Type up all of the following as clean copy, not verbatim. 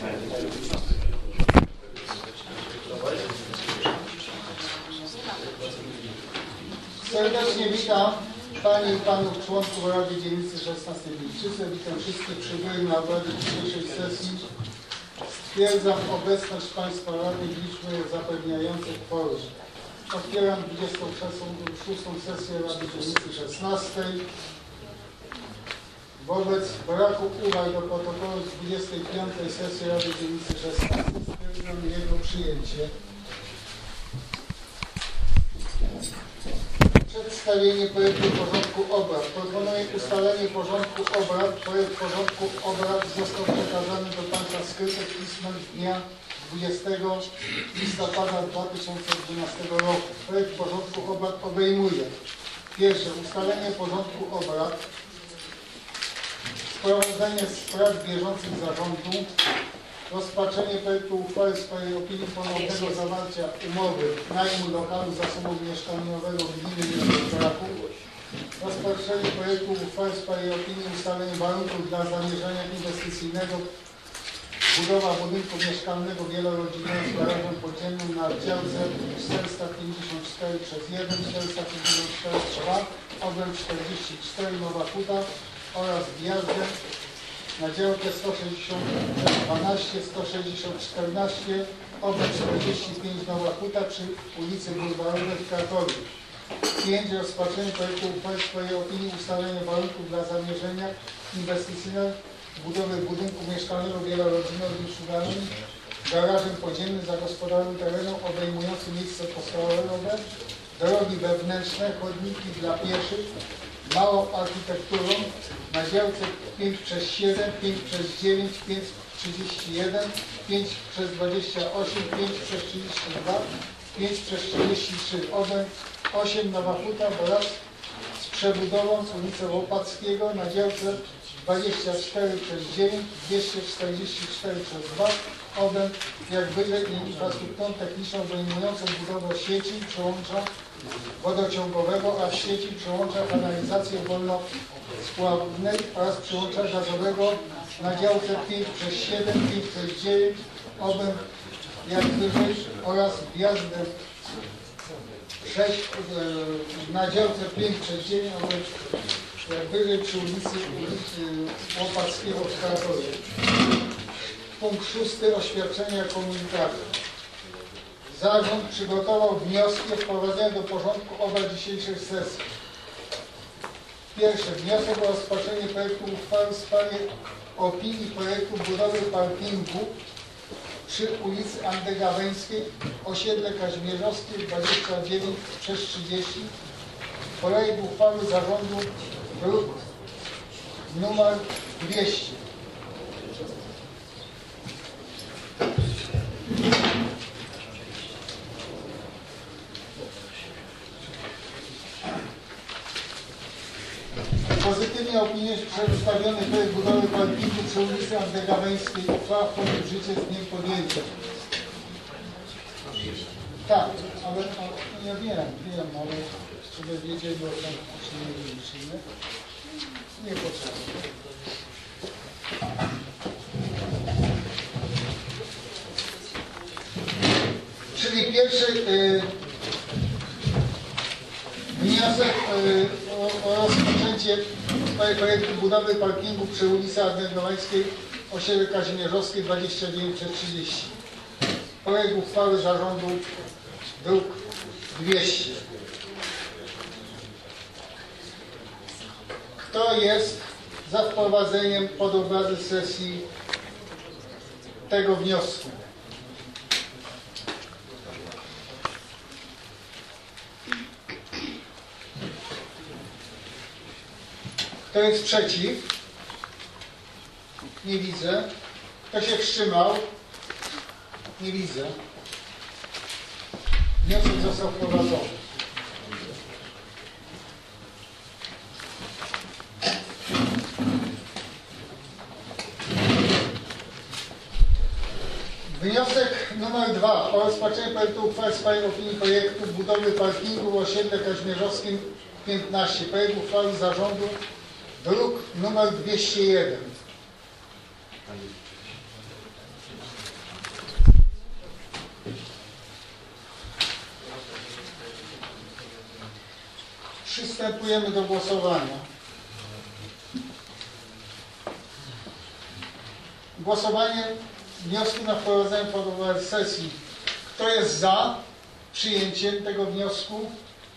Serdecznie witam Panie i Panów członków Rady Dzielnicy 16 Wilczyce. Witam wszystkich przybyłych na obradzie dzisiejszej sesji. Stwierdzam obecność Państwa Rady w liczbie zapewniających kworum. Otwieram 26. sesję Rady Dzielnicy 16. Wobec braku uwag do protokołu z 25. sesji Rady Dzielnicy 16 stwierdzam jego przyjęcie. Przedstawienie projektu porządku obrad. Proponuję ustalenie porządku obrad. Projekt porządku obrad został przekazany do Państwa skrytek pismem dnia 20 listopada 2012 roku. Projekt porządku obrad obejmuje: pierwsze, ustalenie porządku obrad, sprowadzenie spraw bieżących zarządu, rozpatrzenie projektu uchwały w sprawie opinii ponownego zawarcia umowy najmu lokalu zasobu mieszkaniowego gminy Mielec-Braków, rozpatrzenie projektu uchwały w sprawie opinii ustalenia warunków dla zamierzenia inwestycyjnego budowa budynku mieszkalnego wielorodzinnego z garażem podziemnym na działce 454/1, 454/2, obręb 44 Nowa Huta oraz wjazdem na działkę 160/12, 160/14, obręb 45 Nowa Huta przy ulicy Bulwarowej w Krakowie. 5. Rozpatrzenie projektu uchwały w sprawie opinii ustalenia warunków dla zamierzenia inwestycyjnego budowy budynku mieszkalnego wielorodzinnego z uszczelnieniem, garażem podziemnym zagospodarowanym terenem obejmującym miejsce postojowe, drogi wewnętrzne, chodniki dla pieszych, małą architekturą na działce 5/7, 5/9, 5/31, 5/28, 5/32, 5/33, obręb 8 Nowa Huta wraz z przebudową z ulicy Łopackiego na działce 24/9, 244/2, obręb jak wyżej infrastrukturą techniczną obejmującą budowę sieci przyłącza wodociągowego oraz sieci przyłącza kanalizacji ogólnospławnej oraz przyłącza gazowego na działce 5/7, 5/9, obręb jak wyżej oraz wjazdem 6 na działce 5/9, obręb jak wyżej przy ulicy Łopackiego w Krakowie. Punkt 6. Oświadczenia komunikacji. Zarząd przygotował wnioski o wprowadzenie do porządku obrad dzisiejszej sesji. Pierwsze. Wniosek o rozpatrzenie projektu uchwały w sprawie opinii projektu budowy parkingu przy ulicy Andegaweńskiej, osiedle Kazimierzowskie 29/30. Projekt uchwały zarządu druk numer 200. Pozytywnie opiniuję przedstawiony projekt budowy parkingu przy ulicy Andegaweńskiej. Uchwała wchodzi w życie z dniem podjęcia. Tak, ale ja wiem, ale żeby wiedzieli, o czym nie liczymy. Nie potrzeba. Czyli pierwszy wniosek o rozpoczęcie projektu budowy parkingu przy ulicy Andegaweńskiej, osiedle Kazimierzowskie 29/30. Projekt uchwały zarządu druk 200. Kto jest za wprowadzeniem pod obrady sesji tego wniosku? Kto jest przeciw? Nie widzę. Kto się wstrzymał? Nie widzę. Wniosek został wprowadzony. Wniosek numer 2 o rozpatrzenie projektu uchwały w sprawie opinii projektu budowy parkingu w osiedle Kazimierzowskim 15. Projekt uchwały zarządu druk numer 201. Przystępujemy do głosowania. Głosowanie wniosku na wprowadzenie porządku sesji. Kto jest za przyjęciem tego wniosku?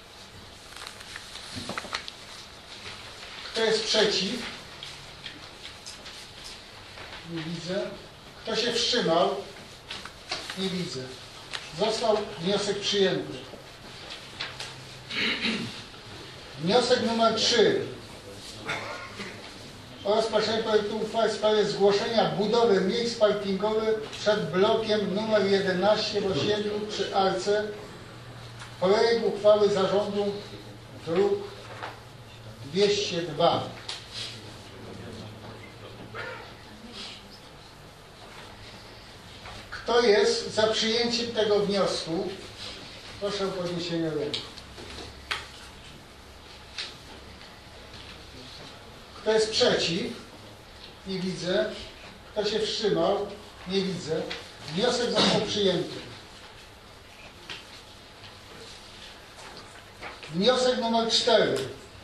Kto jest przeciw? Nie widzę. Kto się wstrzymał? Nie widzę. Został wniosek przyjęty. Wniosek numer 3. O rozpatrzenie projektu uchwały w sprawie zgłoszenia budowy miejsc parkingowych przed blokiem numer 11 w osiedlu przy Arce. Projekt uchwały zarządu druk 202. Kto jest za przyjęciem tego wniosku? Proszę o podniesienie ręki. Kto jest przeciw? Nie widzę. Kto się wstrzymał? Nie widzę. Wniosek został przyjęty. Wniosek numer 4.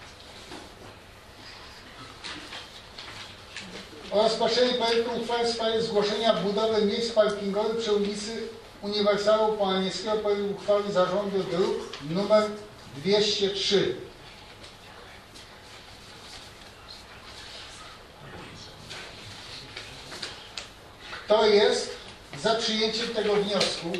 O rozpatrzenie projektu uchwały w sprawie zgłoszenia budowy miejsc parkingowych przy ulicy Uniwersalu Połanieckiego. Projekt uchwały zarządu druk numer 203. Kto jest za przyjęciem tego wniosku?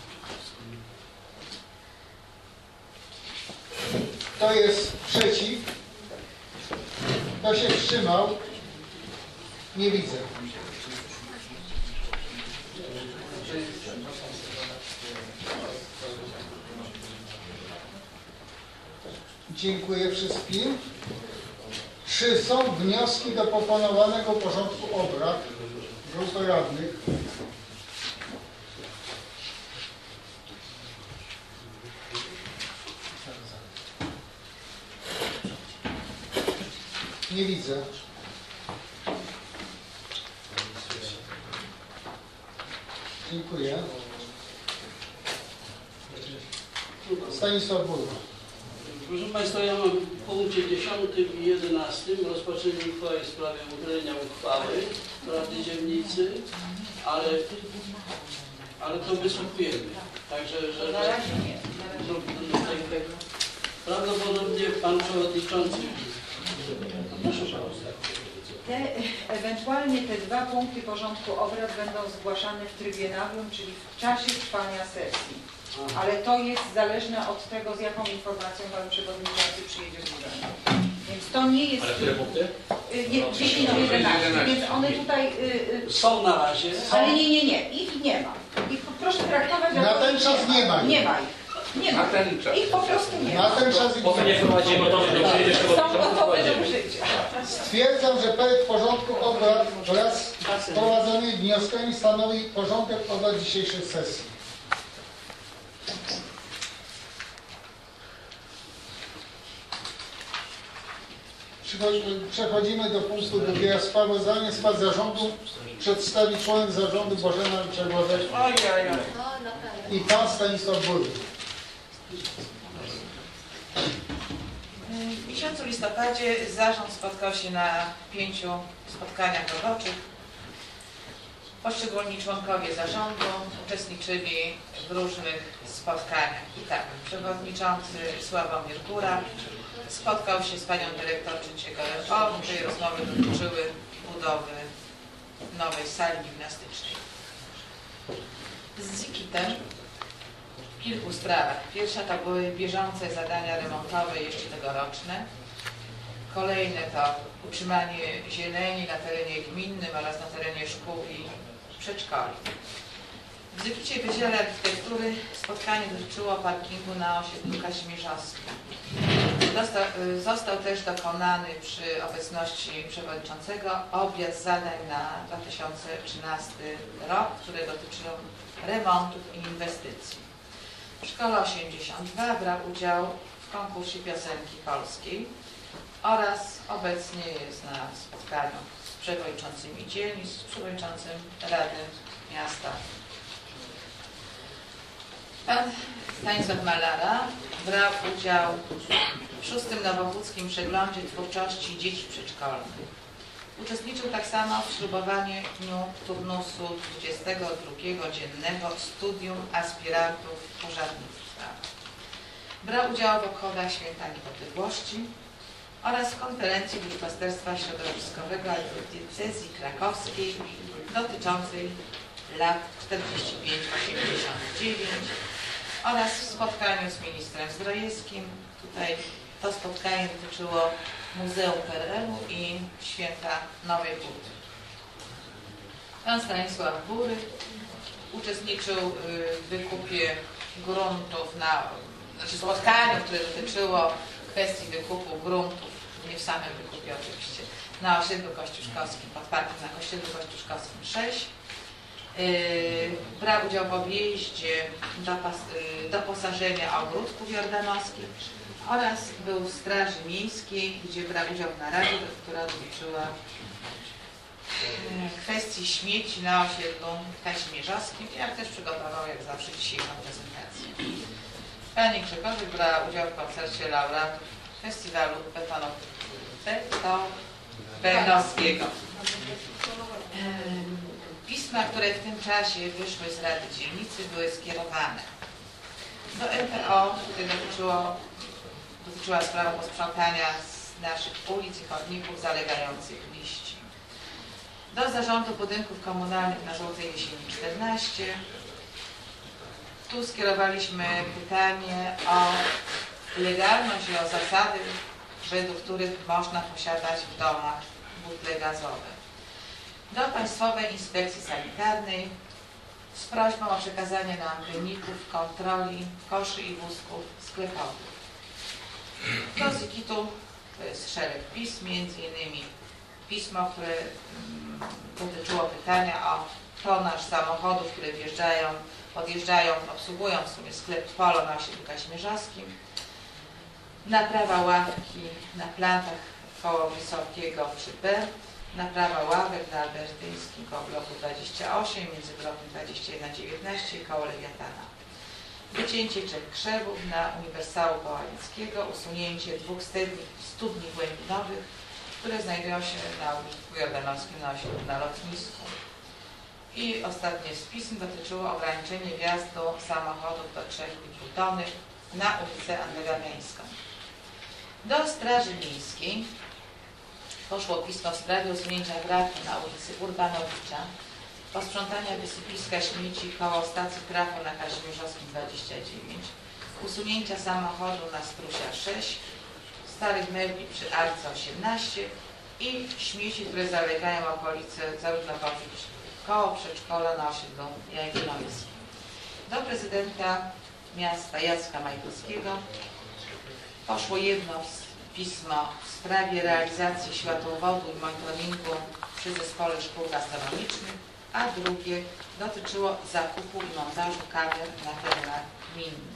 Kto jest przeciw? Kto się wstrzymał? Nie widzę. Dziękuję wszystkim. Czy są wnioski do proponowanego porządku obrad grupy radnych? Nie widzę. Dziękuję. Stanisław Burba. Proszę Państwa, ja mam w punkcie 10 i 11 rozpatrzenie uchwały w sprawie uchylenia uchwały Rady Dzielnicy, ale to wyszukujemy. Także, że... Na razie nie. Prawdopodobnie Pan Przewodniczący. Proszę bardzo. Ewentualnie te 2 punkty porządku obrad będą zgłaszane w trybie nagłym, czyli w czasie trwania sesji. Ale to jest zależne od tego, z jaką informacją Pan Przewodniczący przyjedzie z urzędu. Więc to nie jest... Ale które punkty? 10 do 11, więc one tutaj... Są na razie. Ale nie, ich nie ma. Ich proszę traktować... Na ten czas nie ma. Nie ma ich. Nie ma. Ich po prostu nie ma. Na ten czas Po co nie wprowadzimy to, że Są gotowe do użycia. Stwierdzam, że projekt porządku obrad wraz z wprowadzonymi wnioskami stanowi porządek obrad dzisiejszej sesji. Przechodzimy do punktu 2. Sprawozdanie skład zarządu przedstawi członek zarządu Bożena Czerwonek i pan Stanisław Burba. W miesiącu listopadzie zarząd spotkał się na 5 spotkaniach roboczych. Poszczególni członkowie zarządu uczestniczyli w różnych spotkaniach. I tak, przewodniczący Sławomir Góra spotkał się z panią dyrektor trzeciego RO, której rozmowy dotyczyły budowy nowej sali gimnastycznej. Z Zikitem w kilku sprawach. Pierwsza to były bieżące zadania remontowe, jeszcze tegoroczne. Kolejne to utrzymanie zieleni na terenie gminnym oraz na terenie szkół i przedszkoli. W Zikicie Wydziale Architektury spotkanie dotyczyło parkingu na osiedlu Kazimierzowskim. Został też dokonany przy obecności przewodniczącego objazd zadań na 2013 rok, które dotyczą remontów i inwestycji. W Szkole 82 brał udział w konkursie piosenki polskiej oraz obecnie jest na spotkaniu z przewodniczącymi dzielnic, z przewodniczącym Rady Miasta. Pan Stanisław Malara brał udział w 6. Nowochódzkim Przeglądzie Twórczości Dzieci Przedszkolnych. Uczestniczył tak samo w ślubowaniu turnusu 22 dziennego Studium Aspirantów Pożarnictwa. Brał udział w obchodach Święta Niepodległości oraz w konferencji Duszpasterstwa Środowiskowego Diecezji Krakowskiej dotyczącej lat 45-89 oraz w spotkaniu z ministrem Zdrojewskim. Tutaj to spotkanie dotyczyło Muzeum PRL-u i Święta Nowej Huty. Pan Stanisław Bury uczestniczył w wykupie gruntów znaczy spotkaniu, które dotyczyło kwestii wykupu gruntów, nie w samym wykupie oczywiście, na osiedlu kościuszkowskim, pod parkiem na osiedlu kościuszkowskim 6. Brał udział w objeździe doposażenia ogródków jordanowskich oraz był w Straży Miejskiej, gdzie brał udział w naradzie, która dotyczyła kwestii śmieci na osiedlu kazimierzowskim, jak też przygotował jak zawsze dzisiejszą prezentację. Pani Grzegorzyk brała udział w koncercie laureatów Festiwalu Betonowskiego. Pisma, które w tym czasie wyszły z Rady Dzielnicy, były skierowane do MPO, które dotyczyła sprawa posprzątania z naszych ulic i chodników zalegających liści. Do Zarządu Budynków Komunalnych na Żółtej Jesieni 14. Tu skierowaliśmy pytanie o legalność i o zasady, według których można posiadać w domach butle gazowe. Do Państwowej Inspekcji Sanitarnej z prośbą o przekazanie nam wyników kontroli koszy i wózków sklepowych. Do ZIKIT-u to jest szereg pism, między innymi pismo, które dotyczyło pytania o tonaż samochodów, które podjeżdżają, obsługują w sumie sklep Polo na osiedlu kazimierzowskim, naprawa ławki na plantach koło Wysokiego przy B, naprawa ławek na Albertyńskim koło bloku 28, między blokiem 21-19 i koło Lewiatana. Wycięcie 3 krzewów na Uniwersału Kołanickiego, usunięcie 2 studni głębinowych, które znajdują się na użytku jordanowskim na lotnisku. I ostatnie z pism dotyczyło ograniczenia wjazdu samochodów do 3,5 tony na ulicę Andegawiańską. Do Straży Miejskiej poszło pismo w sprawie usunięcia wraku na ulicy Urbanowicza, posprzątania wysypiska śmieci koło stacji Trafo na Kazimierzowskim 29, usunięcia samochodu na Strusia 6, starych mebli przy Arce 18 i śmieci, które zalegają okolice zarówno koło przedszkola na osiedlu Jagiellońskim. Do prezydenta miasta Jacka Majkowskiego poszło jedno pismo w sprawie realizacji światłowodu i monitoringu przy Zespole Szkół Gastronomicznych, a drugie dotyczyło zakupu i montażu kamer na terenach gminnych.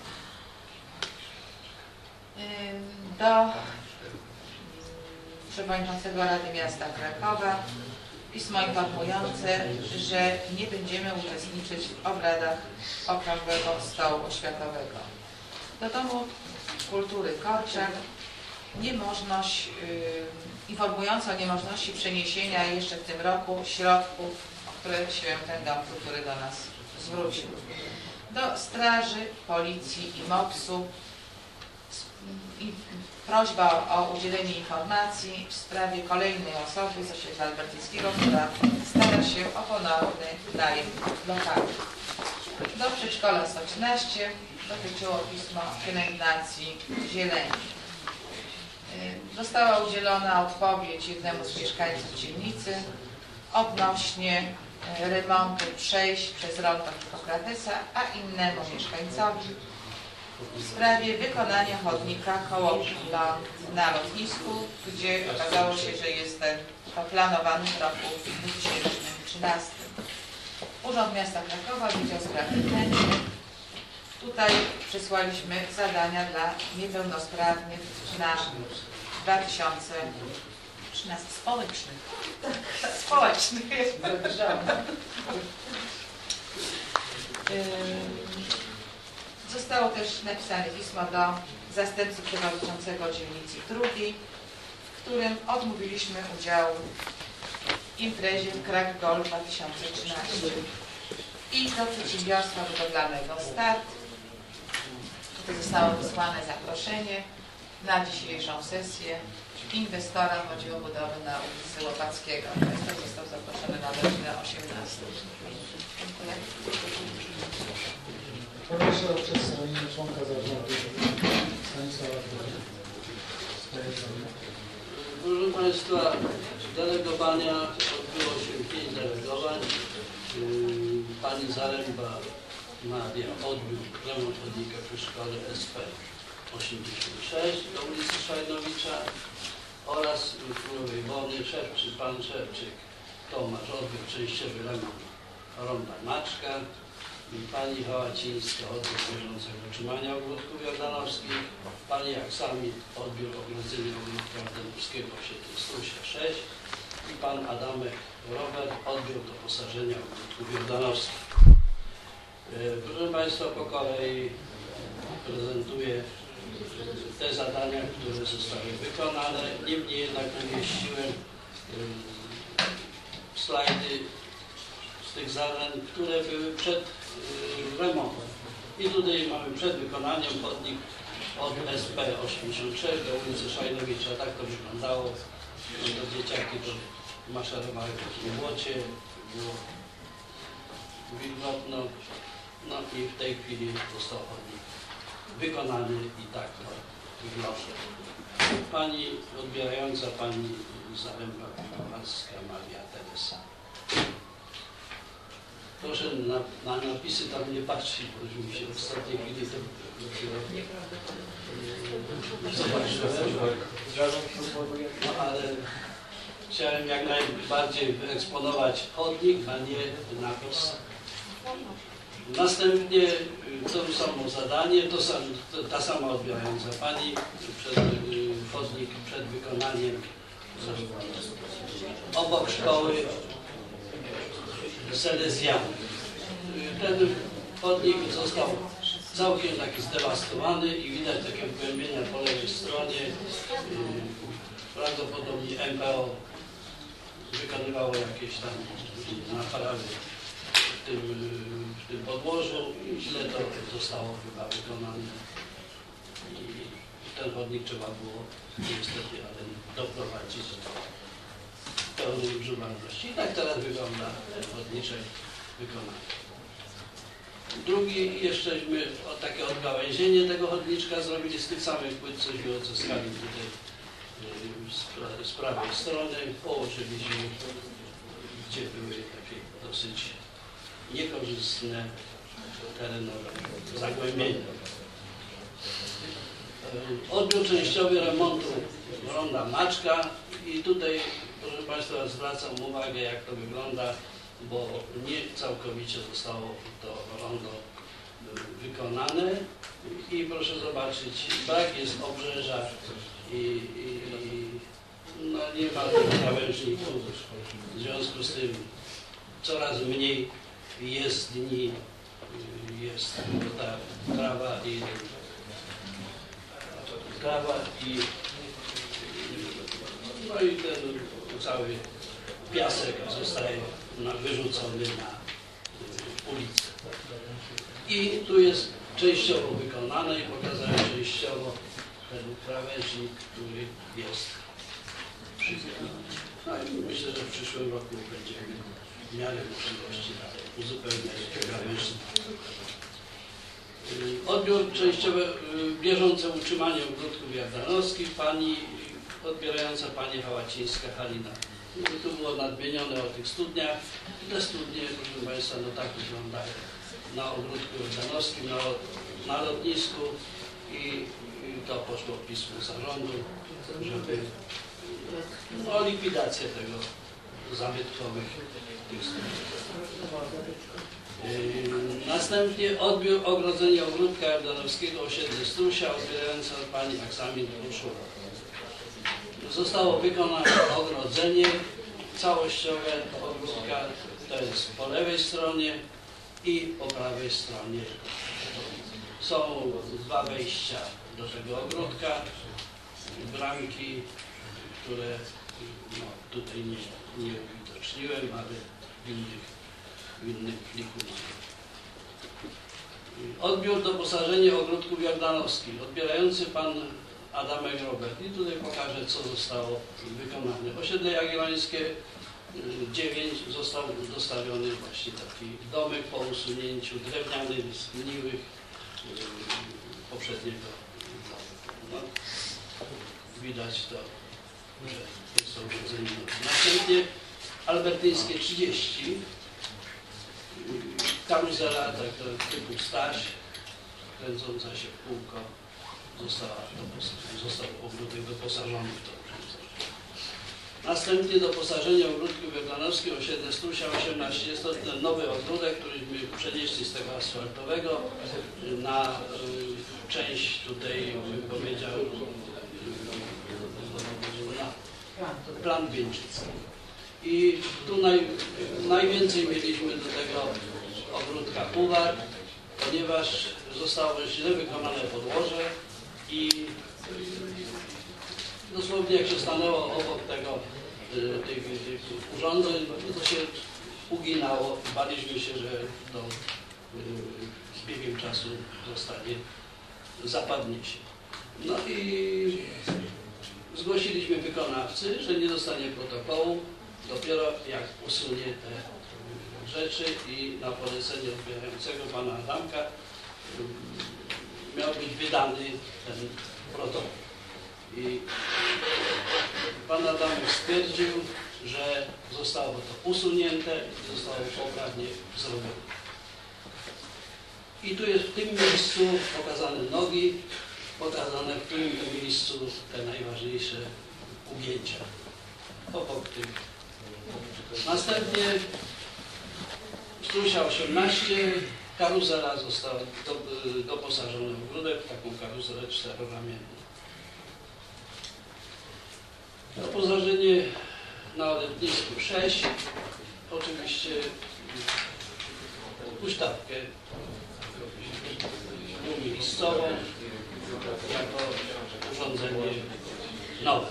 Do przewodniczącego Rady Miasta Krakowa pismo informujące, że nie będziemy uczestniczyć w obradach Okrągłego Stołu Oświatowego. Do Domu Kultury Korczak informująco o niemożności przeniesienia jeszcze w tym roku środków, o które się ten Dom Kultury do nas zwrócił. Do Straży, Policji i MOPS-u prośba o udzielenie informacji w sprawie kolejnej osoby z osiedla Albertyńskiego, która stara się o ponowny najem lokalu. Do przedszkola 113 dotyczyło pismo pielęgnacji zieleni. Została udzielona odpowiedź jednemu z mieszkańców dzielnicy odnośnie remontu przejść przez rondo Hipokratesa, a innemu mieszkańcowi w sprawie wykonania chodnika koło ląd na lotnisku, gdzie okazało się, że jest to planowany w roku 2013. Urząd Miasta Krakowa, Wydział Spraw Wewnętrznych. Tutaj przysłaliśmy zadania dla niepełnosprawnych na 2013 społecznych. Społecznych. Zostało też napisane pismo do zastępcy przewodniczącego dzielnicy drugiej, w którym odmówiliśmy udziału w imprezie Krak Golf 2013. I do przedsiębiorstwa budowlanego Start. Tutaj zostało wysłane zaproszenie na dzisiejszą sesję. Inwestora chodzi o budowę na ulicy Łopackiego. Inwestor został zaproszony na godzinę 18. Dziękuję. Proszę o przedstawienie członka zarządu Stanisława Sprawozdania. Proszę Państwa, delegowania, odbyło się 5 delegowań. Pani Zaręba Maria odbył remont chodnika przy szkole SP 86 do ulicy Szajnowicza oraz Królowej Wody pan Szewczyk Tomasz odbył częściowy remont ronda Maczka. Pani Hałacińska odbiór bieżącego utrzymania ogródków jordanowskich, pani Aksamit odbiór ogrodzenia ogródka jordanowskiego w osiedlu Strusia 6 i pan Adamek Robert odbiór doposażenia ogródków jordanowskich. Proszę Państwa, po kolei prezentuję te zadania, które zostały wykonane. Niemniej jednak umieściłem slajdy z tych zadań, które były przed remontem. I tutaj mamy przed wykonaniem chodnik od SP 86 do ulicy Szajnowicza. Tak to wyglądało. To dzieciaki to maszerowały w takim błocie, było wilgotno. No i w tej chwili został chodnik wykonany i tak to wygląda. Pani odbierająca, pani Zaręba Kowalska Maria Teresa. Proszę na napisy tam nie patrzeć, bo mi się w ostatniej chwili to zobaczyłem. No ale chciałem jak najbardziej wyeksponować chodnik, a nie napis. Następnie to samo zadanie, ta sama odbierająca pani, chodnik przed wykonaniem obok szkoły Salezjanów. Ten chodnik został całkiem taki zdewastowany i widać takie wgłębienia po lewej stronie. Prawdopodobnie MPO wykonywało jakieś tam naprawy w tym podłożu i źle to zostało chyba wykonane. I ten chodnik trzeba było niestety doprowadzić do pełnej używalności. I tak teraz wygląda ten chodniczek wykonany. Drugi jeszcześmy takie odgałęzienie tego chodniczka zrobili z tych samych płyt, cośmy odzyskali tutaj z prawej strony. Położyliśmy, gdzie były takie dosyć niekorzystne terenowe zagłębienia. Odbiór częściowy remontu ronda Maczka i tutaj, proszę Państwa, zwracam uwagę, jak to wygląda, bo nie całkowicie zostało to rondo wykonane i proszę zobaczyć, brak jest obrzeża i no nie ma tych krawężników. W związku z tym coraz mniej jezdni, jest ta trawa i no i ten cały piasek zostaje wyrzucony na ulicę. I tu jest częściowo wykonane i pokazałem częściowo ten krawężnik, który jest przyjęty. No i myślę, że w przyszłym roku będziemy w miarę możliwości uzupełniać krawężnik. Odbiór częściowy, bieżące utrzymanie ogródków jordanowskich, pani odbierająca pani Hałacińska Halina. Tu było nadmienione o tych studniach. Te studnie, proszę Państwa, no tak wyglądają na ogródku jordanowskim, na lotnisku i to poszło pismo zarządu, żeby o likwidację tego zabytkowych tych studni. Następnie odbiór ogrodzenia ogródka jordanowskiego osiedle Strusia, odbierająca pani Aksamit Urszula. Zostało wykonane ogrodzenie całościowe ogródka, to jest po lewej stronie i po prawej stronie Są 2 wejścia do tego ogródka, bramki, które no, tutaj nie uwidoczniłem, ale w innym pliku mam. Odbiór, doposażenie ogródków jordanowskich. Odbierający pan Adamek Robert. I tutaj pokażę, co zostało wykonane. Osiedle Jagiellońskie 9 został dostawiony właśnie taki domek po usunięciu drewnianych, zgniłych poprzedniego domu. No, widać to, że jest to urządzenie. Następnie Albertyńskie 30. Karuzela tak, typu Staś, kręcąca się w kółko, został ogródek doposażony w to urządzenie. Następnie doposażenie ogródków jordanowskich osiedle Strusia 18. Jest to ten nowy ogródek, któryśmy przenieśli z tego asfaltowego na część tutaj, bym powiedział, na plan wieńczycki. I tu najwięcej mieliśmy do tego ogródka puwar, ponieważ zostało źle wykonane podłoże i dosłownie jak się stanęło obok tych urządzeń, to się uginało. Baliśmy się, że to z biegiem czasu zapadnie się. No i zgłosiliśmy wykonawcy, że nie dostanie protokołu dopiero jak usunie te rzeczy i na polecenie odbierającego pana Adamka miał być wydany ten protokół. I pan Adamek stwierdził, że zostało to usunięte i zostało poprawnie zrobione. I tu jest w tym miejscu pokazane nogi, pokazane w tym miejscu te najważniejsze ugięcia obok tych. Następnie Strusia 18, karuzela została doposażona w ogródek, w taką karuzelę 4-ramienną. Doposażenie na Odetnisku 6, oczywiście huśtawkę miejscową jako urządzenie nowe.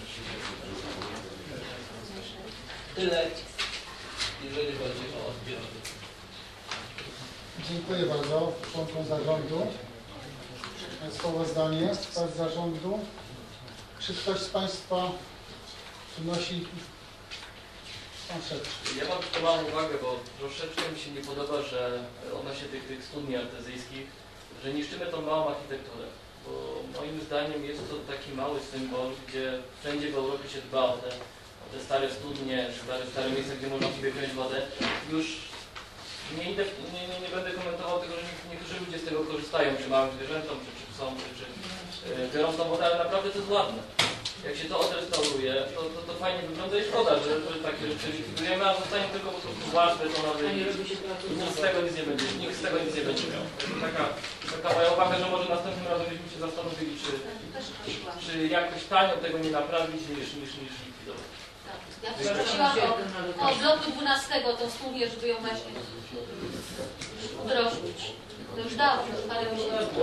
Tyle, jeżeli chodzi o odbiory. Dziękuję bardzo członkom zarządu. Sprawozdanie z zarządu. Czy ktoś z Państwa przynosi? Pan Szewczyk. Ja mam tylko małą uwagę, bo troszeczkę mi się nie podoba, że odnośnie tych studni artezyjskich, że niszczymy tą małą architekturę. Bo moim zdaniem jest to taki mały symbol, gdzie wszędzie w Europie się dba o te stare studnie, stare miejsca, gdzie można sobie wziąć wodę. Już nie będę komentował tego, że niektórzy ludzie z tego korzystają, czy małym zwierzętom, czy psom, czy biorą tą wodę, ale naprawdę to jest ładne. Jak się to odrestauruje, to fajnie wygląda i szkoda, że takie rzeczy likwidujemy, a zostanie tylko po prostu płaszcz betonowy i nikt z tego nic nie będzie miał. Taka moja uwaga, że może następnym razem byśmy się zastanowili, czy jakoś tanio tego nie naprawić niż likwidować. Ja prosiłam o bloku 12 tą studię, żeby ją właśnie udrożnić. To już dawno, parę miesięcy.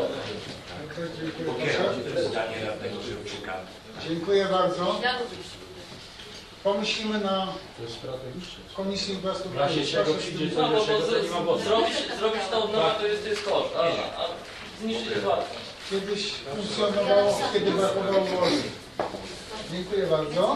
Dziękuję bardzo. Ja również. Pomyślimy na Komisji Infrastruktury. No bo zrobić to od nowa to jest koszt, a zniszczyć jest łatwo. Kiedyś funkcjonowało, kiedy brakowało wody. Dziękuję bardzo.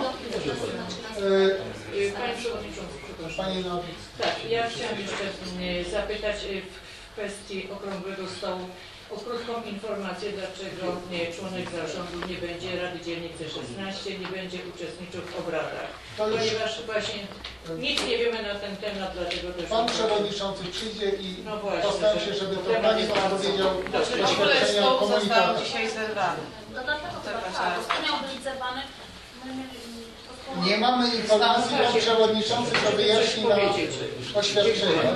Panie Przewodniczący, przepraszam. Panie Nowicki. Tak, ja chciałam jeszcze zapytać w kwestii okrągłego stołu o krótką informację, dlaczego członek zarządu nie będzie Rady Dzielnicy 16, nie będzie uczestniczył w obradach. Ponieważ właśnie nic nie wiemy na ten temat, dlatego też... Pan Przewodniczący przyjdzie i no właśnie, postaram się, żeby to Pani odpowiedział W ogóle oświadczenia stoł został komunikacji. dzisiaj zerwany. To dlatego to miał być zerwany. Nie mamy informacji, Pan Przewodniczący to wyjaśni na oświadczenie.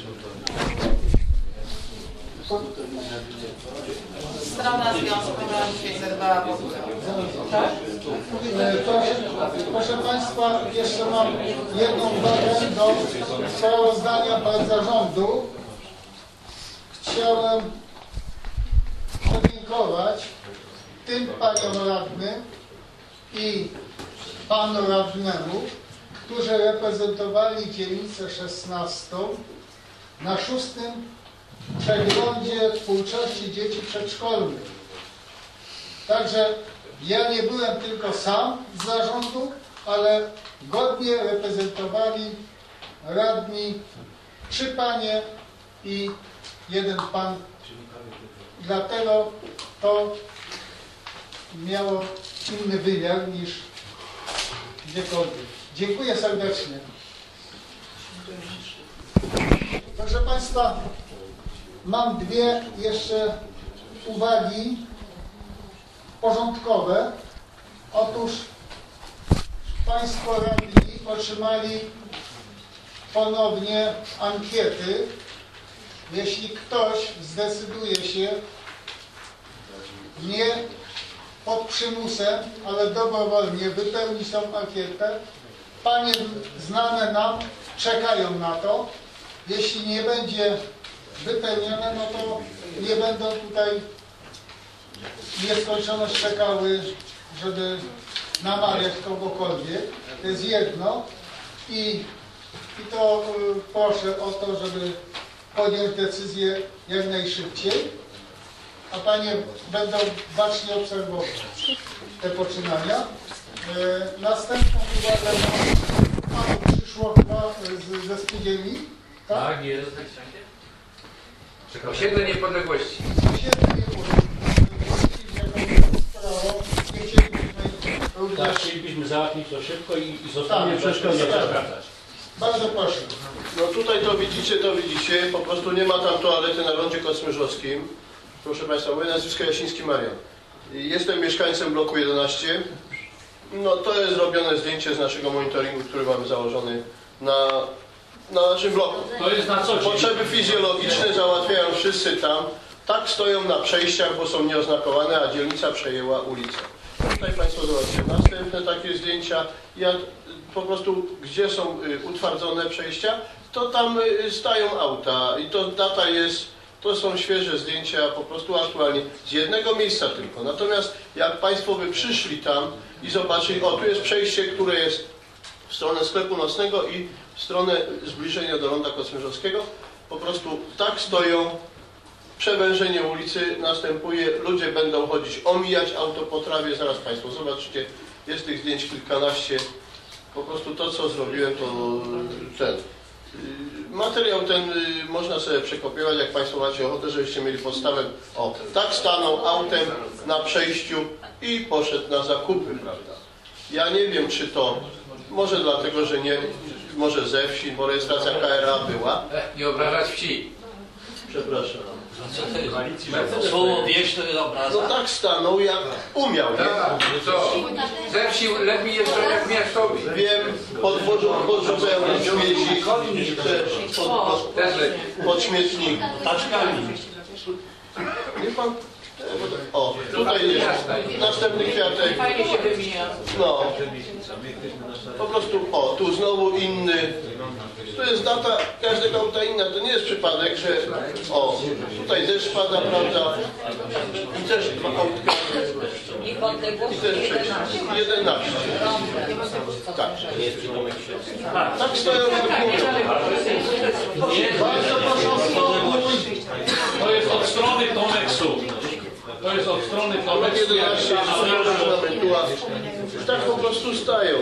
Strona związkowa dzisiaj zerwała w ogóle. Tak? Proszę Państwa, jeszcze mam jedną uwagę do sprawozdania Pan Zarządu. Chciałem podziękować tym paniom radnym i panu radnemu, którzy reprezentowali dzielnicę 16 na 6. przeglądzie twórczości dzieci przedszkolnych. Także ja nie byłem tylko sam z zarządu, ale godnie reprezentowali radni 3 panie i 1 pan. Dlatego to miało inny wymiar niż gdziekolwiek. Dziękuję serdecznie. Proszę Państwa, mam 2 jeszcze uwagi porządkowe. Otóż Państwo radni otrzymali ponownie ankiety. Jeśli ktoś zdecyduje się nie pod przymusem, ale dobrowolnie wypełnić tą ankietę, panie znane nam czekają na to. Jeśli nie będzie wypełnione, no to nie będą tutaj w nieskończoność czekały, żeby namawiać kogokolwiek. To jest jedno. I to proszę o to, żeby podjąć decyzję jak najszybciej, a panie będą bacznie obserwować te poczynania. Następną uwagę panu przyszło chyba ze spółdzielni. Tak, jest. Osiedle Niepodległości. Tak, chcielibyśmy załatwić to szybko i zostanie wszystko nie przeszkadzać. Bardzo proszę. No tutaj to widzicie, po prostu nie ma tam toalety na rondzie Kosmyrzowskim. Proszę Państwa, moje nazwisko Jasiński Marian. Jestem mieszkańcem bloku 11. No to jest robione zdjęcie z naszego monitoringu, który mamy założony na naszym bloku. To jest na co dzień. Potrzeby fizjologiczne załatwiają wszyscy tam. Tak stoją na przejściach, bo są nieoznakowane, a dzielnica przejęła ulicę. Tutaj Państwo zobaczcie następne takie zdjęcia. Po prostu, gdzie są utwardzone przejścia, to tam stają auta i to data jest, to są świeże zdjęcia, po prostu aktualnie z jednego miejsca tylko. Natomiast jak Państwo by przyszli tam i zobaczyli, o tu jest przejście, które jest w stronę sklepu nocnego i w stronę zbliżenia do ronda Kosmyrzowskiego, po prostu tak stoją, przewężenie ulicy następuje, ludzie będą chodzić, omijać auto po trawie, zaraz Państwo zobaczycie, jest tych zdjęć kilkanaście. Po prostu to, co zrobiłem, to ten. Materiał ten można sobie przekopiować, jak Państwo macie ochotę, żebyście mieli podstawę. O, tak stanął autem na przejściu i poszedł na zakupy, prawda? Ja nie wiem, czy to, może dlatego, że nie, może ze wsi, bo rejestracja KRA była. Nie obrażać wsi. Przepraszam. Słowo wieś to jest obraza. No tak stanął, jak umiał. Tak, co? Ze wsi lepiej jeszcze jak miastowi. Wiem, podrzucają śmieci pod śmietnik. Taczkami. Nie pan? O, tutaj jest następny kwiatek. Fajnie się wymija. No. Po prostu, o, tu znowu inny. Tu jest data każdego auta inna. To nie jest przypadek, że o, tutaj deszcz pada, prawda? I też 2 autka. I też 11. Tak. Tak stoją Bardzo proszę o spokój. To jest od strony komeksu. To jest od strony komeksu. 11 już tak po prostu stają.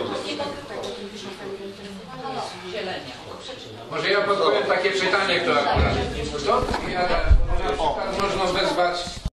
Może ja podpowiem takie pytanie, kto akurat. Można wezwać